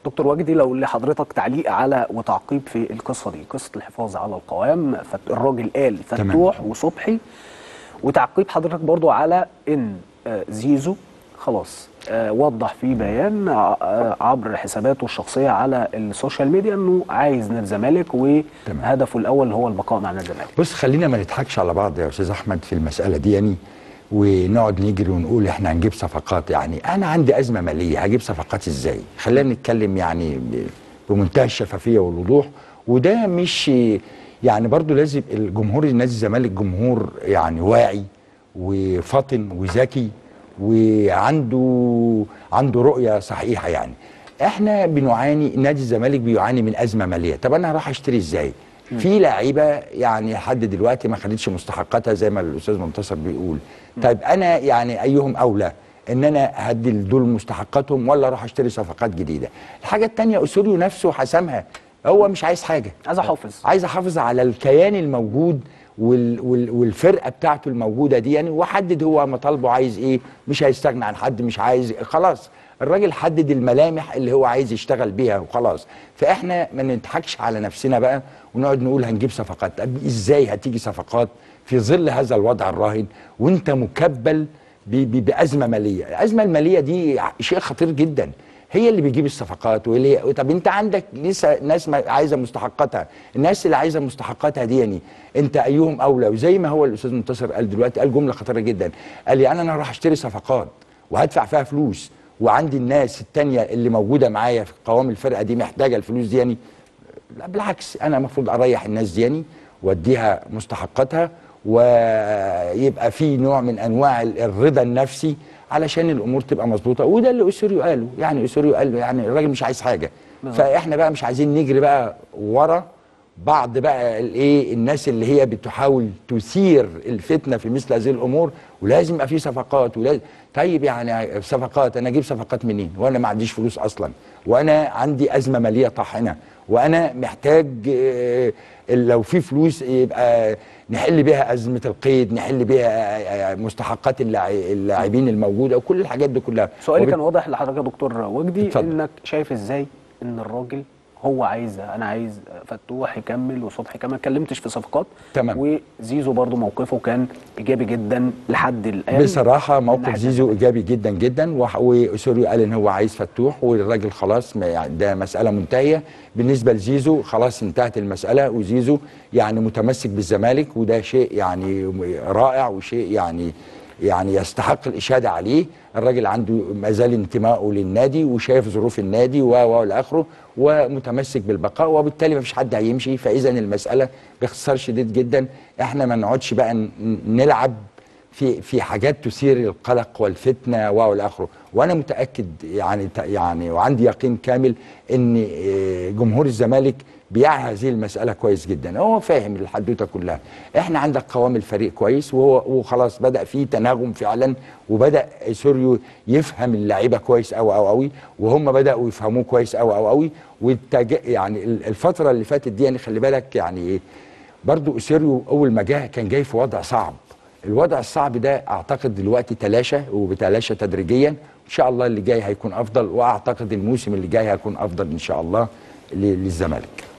دكتور وجدي، لو لحضرتك تعليق على وتعقيب في القصه دي، قصه الحفاظ على القوام، الراجل قال فتوح وصبحي، وتعقيب حضرتك برضو على ان زيزو خلاص وضح في بيان عبر حساباته الشخصيه على السوشيال ميديا انه عايز نادي الزمالك وهدفه الاول هو البقاء مع نادي الزمالك. بص، خلينا ما نضحكش على بعض يا استاذ احمد في المساله دي يعني، ونقعد نجري ونقول احنا هنجيب صفقات. يعني انا عندي ازمه ماليه، هجيب صفقات ازاي؟ خلينا نتكلم يعني بمنتهى الشفافيه والوضوح. وده مش يعني، برضو لازم الجمهور نادي الزمالك جمهور يعني واعي وفطن وذكي وعنده رؤيه صحيحه. يعني احنا بنعاني، نادي الزمالك بيعاني من ازمه ماليه. طب انا هروح اشتري ازاي؟ في لعيبه يعني لحد دلوقتي ما خدتش مستحقاتها زي ما الاستاذ منتصر بيقول. طيب انا يعني ايهم اولى، ان انا هدي دول مستحقاتهم ولا اروح اشتري صفقات جديده؟ الحاجه الثانيه، اسوريو نفسه حسمها، هو مش عايز حاجه، عايز احافظ على الكيان الموجود والفرقه بتاعته الموجوده دي يعني، وحدد هو مطالبه عايز ايه. مش هيستغنى عن حد، مش عايز، خلاص الراجل حدد الملامح اللي هو عايز يشتغل بيها وخلاص. فاحنا ما نضحكش على نفسنا بقى ونقعد نقول هنجيب صفقات. طب ازاي هتيجي صفقات في ظل هذا الوضع الراهن وانت مكبل بازمه ماليه؟ الازمه الماليه دي شيء خطير جدا، هي اللي بيجيب الصفقات. طب انت عندك لسه ناس عايزه مستحقاتها. الناس اللي عايزه مستحقاتها دي يعني انت ايهم اولى. وزي ما هو الاستاذ منتصر قال دلوقتي، قال جمله خطيره جدا، قال لي انا هروح اشتري صفقات وهدفع فيها فلوس، وعندي الناس التانيه اللي موجوده معايا في قوام الفرقه دي محتاجه الفلوس دي يعني. لا بالعكس، انا المفروض اريح الناس دي يعني واديها مستحقاتها، ويبقى في نوع من انواع الرضا النفسي علشان الامور تبقى مظبوطه. وده اللي اسوريو قاله، يعني اسوريو قال يعني الراجل مش عايز حاجه. فاحنا بقى مش عايزين نجري بقى ورا بعض بقى الايه، الناس اللي هي بتحاول تثير الفتنه في مثل هذه الامور. ولازم يبقى في صفقات ولازم. طيب يعني صفقات، انا اجيب صفقات منين وانا ما عنديش فلوس اصلا، وانا عندي ازمه ماليه طاحنه، وانا محتاج لو في فلوس يبقى نحل بيها ازمه القيد، نحل بيها مستحقات اللاعبين الموجوده وكل الحاجات دي كلها. سؤالي كان واضح لحضرتك يا دكتور وجدي. اتفضل. انك شايف ازاي ان الراجل هو عايز، انا عايز فتوح يكمل وصبحي كمان، ما اتكلمتش في صفقات. تمام. وزيزو برضو موقفه كان ايجابي جدا لحد الان. بصراحه موقف زيزو ايجابي جدا جدا، واسوريو قال ان هو عايز فتوح، والراجل خلاص ده مساله منتهيه بالنسبه لزيزو، خلاص انتهت المساله. وزيزو يعني متمسك بالزمالك، وده شيء يعني رائع وشيء يعني يستحق الاشاده عليه. الراجل عنده ما زال انتمائه للنادي وشايف ظروف النادي والى اخره، ومتمسك بالبقاء، وبالتالي ما فيش حد هيمشي. فاذا المساله باختصار شديد جدا، احنا ما نقعدش بقى نلعب في حاجات تثير القلق والفتنه والى اخره. وانا متاكد يعني وعندي يقين كامل ان جمهور الزمالك بيعي هذه المساله كويس جدا، هو فاهم الحدوته كلها. احنا عندك قوام الفريق كويس، وخلاص بدا في تناغم فعلا، وبدا سوريو يفهم اللعيبه كويس قوي، وهم بداوا يفهموه كويس قوي. يعني الفتره اللي فاتت دي يعني خلي بالك يعني برضو سوريو اول ما جه كان جاي في وضع صعب. الوضع الصعب ده اعتقد دلوقتي تلاشى، وبتلاشى تدريجيا. ان شاء الله اللي جاي هيكون افضل، واعتقد الموسم اللي جاي هيكون افضل ان شاء الله للزمالك.